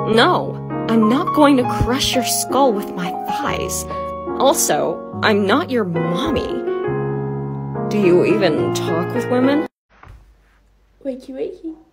No, I'm not going to crush your skull with my thighs. Also, I'm not your mommy. Do you even talk with women? Wakey wakey.